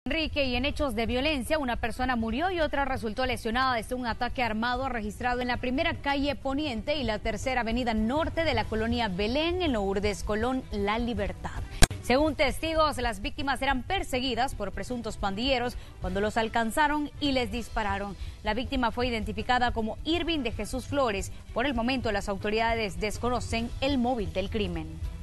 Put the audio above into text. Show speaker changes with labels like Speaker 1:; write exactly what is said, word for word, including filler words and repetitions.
Speaker 1: Enrique, y en hechos de violencia, una persona murió y otra resultó lesionada desde un ataque armado registrado en la primera calle Poniente y la tercera avenida norte de la Colonia Belén, en Lourdes, Colón, La Libertad. Según testigos, las víctimas eran perseguidas por presuntos pandilleros cuando los alcanzaron y les dispararon. La víctima fue identificada como Irving de Jesús Flores. Por el momento, las autoridades desconocen el móvil del crimen.